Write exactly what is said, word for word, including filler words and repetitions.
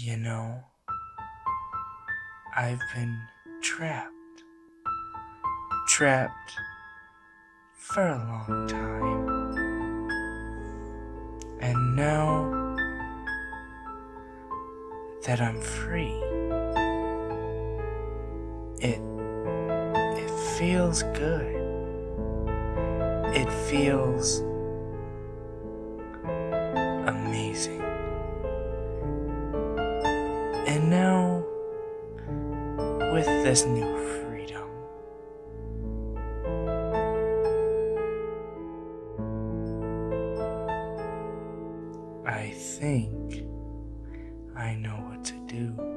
You know, I've been trapped. Trapped for a long time. And now that I'm free, it it feels good. It feels amazing. And now, with this new freedom, I think I know what to do.